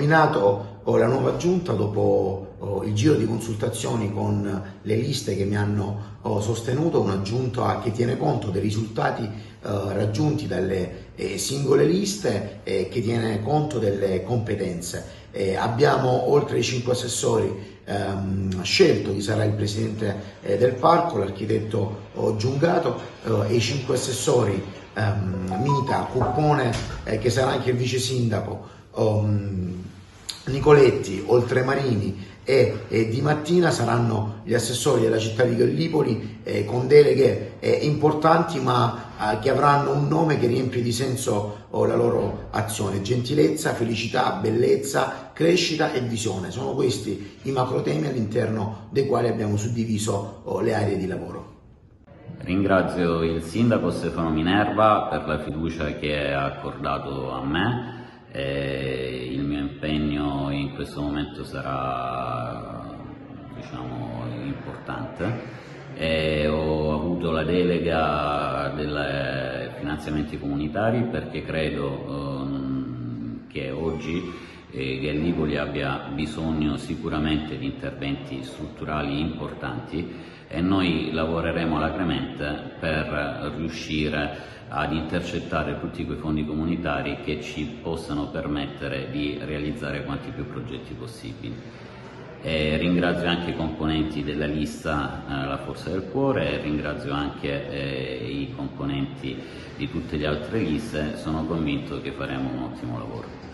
nominato la nuova giunta dopo il giro di consultazioni con le liste che mi hanno sostenuto, una giunta che tiene conto dei risultati raggiunti dalle singole liste e che tiene conto delle competenze. Abbiamo oltre i 5 assessori scelto chi sarà il presidente del parco, l'architetto Giungato, e i 5 assessori Mita, Cuppone, che sarà anche il vice sindaco, Nicoletti, Oltremarini e Di Mattina saranno gli assessori della città di Gallipoli, con deleghe importanti, ma che avranno un nome che riempie di senso la loro azione: gentilezza, felicità, bellezza, crescita e visione. Sono questi i macro temi all'interno dei quali abbiamo suddiviso le aree di lavoro. Ringrazio il sindaco Stefano Minerva per la fiducia che ha accordato a me. Il mio impegno in questo momento sarà, diciamo, importante. Ho avuto la delega dei finanziamenti comunitari perché credo che oggi Gallipoli abbia bisogno sicuramente di interventi strutturali importanti, e noi lavoreremo alacremente per riuscire ad intercettare tutti quei fondi comunitari che ci possano permettere di realizzare quanti più progetti possibili. Ringrazio anche i componenti della lista La Forza del Cuore, e ringrazio anche i componenti di tutte le altre liste. Sono convinto che faremo un ottimo lavoro.